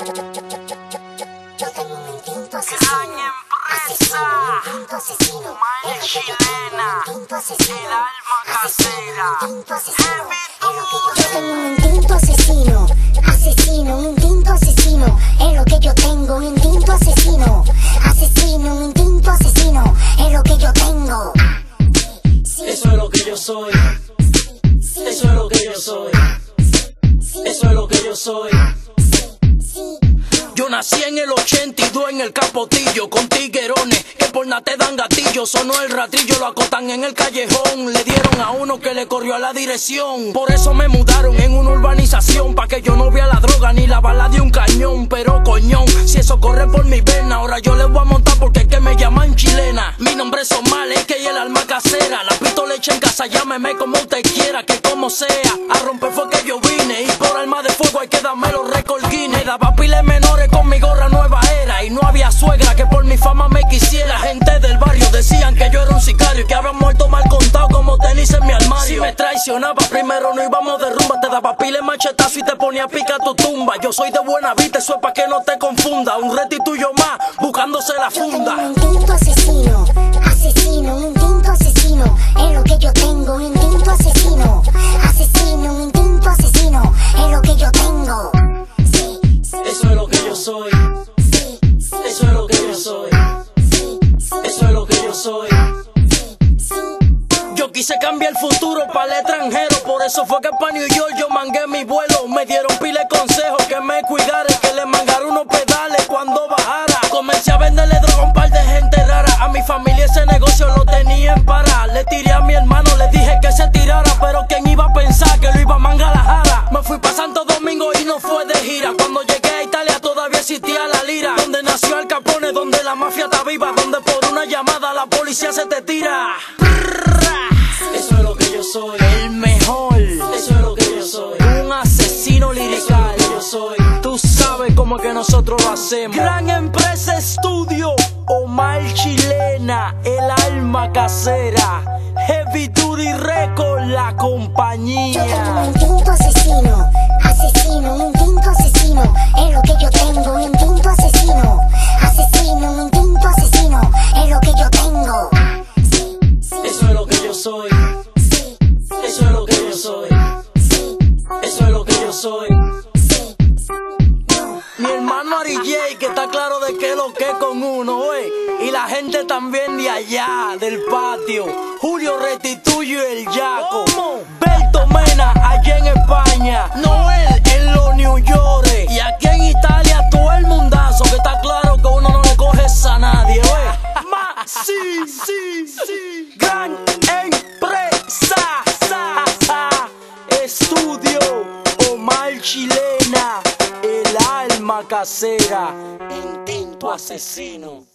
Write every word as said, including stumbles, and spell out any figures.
Gran empresa, Omar Chilena, el alma casera, Yo tengo un instinto asesino, asesino, un instinto asesino, es lo que yo tengo, un instinto asesino, asesino, un instinto asesino, es lo que yo tengo. Eso es lo que yo soy, eso es lo que yo soy, eso es lo que yo soy. Yo nací en el ochenta y dos en el Capotillo, con tiguerones que por nada te dan gatillo. Sonó el ratrillo, lo acotan en el callejón. Le dieron a uno que le corrió a la dirección. Por eso me mudaron en una urbanización, pa' que yo no vea la droga ni la bala de un cañón. Pero coñón, si eso corre por mi vena, ahora yo les voy a montar porque es que me llaman chilena. Mi nombre es Omar, es que y el alma casera. La pistola hecha en casa, llámeme como usted quiera, que como sea. A romper fue que yo vine, y por alma de fuego hay que darme los récords Guinness. Daba piles menores con mi gorra nueva era, y no había suegra que por mi fama me quisiera. Gente del barrio decían que yo era un sicario y que habían muerto mal contado como tenis en mi armario. Si me traicionaba primero no íbamos de rumba, te daba pile machetazo y te ponía pica tu tumba. Yo soy de buena vida, eso es pa' que no te confunda. Un reto y tuyo más, buscándose la funda. Yo tengo un instinto asesino, asesino, un instinto asesino, es lo que yo tengo, un instinto asesino, asesino, un instinto asesino, es lo que yo tengo. Eso es lo que yo soy, eso es lo que yo soy, eso es lo que yo soy. Yo quise cambiar el futuro para el extranjero, por eso fue que para New York yo mangué mi vuelo. Me dieron pile consejos que me cuidara, que le mangara unos pedales cuando bajara. Comencé a venderle droga a un par de gente rara, a mi familia ese negocio lo tenía en para. Le tiré a mi hermano, le dije que se tirara, pero quién iba a pensar que lo iba a mangar la jara. Me fui pa' Santo Domingo y no fue de gira. Cuando llegué a Italia todavía existía la lira, donde nació Al Capone, donde la mafia está viva, donde por una llamada la policía se te tira. Eso es lo que yo soy, el mejor. Eso es lo que yo soy, un asesino lirical. Yo soy, tú sabes cómo es que nosotros lo hacemos. Gran empresa estudio, Omar Chilena, el alma casera. Heavy Duty Record, la compañía. Yo tengo un instinto asesino, asesino, un instinto asesino, es lo que yo tengo, un instinto asesino, asesino, un instinto asesino, es lo que yo tengo. Eso es lo que yo soy, eso es lo que yo soy, eso es lo que yo soy. Mi hermano Ari J, que está claro de que lo que es con uno, wey. Y la gente también de allá, del patio. Julio Restituyo y el Yaco. Berto Mena, allá en España. Noel en los New York. Y aquí en Italia todo el mundazo, que está claro que uno no le coge a nadie, wey. Ma, sí, sí, sí. Gran empresa. Estudio, Omar Chilena, el alma casera, instinto asesino.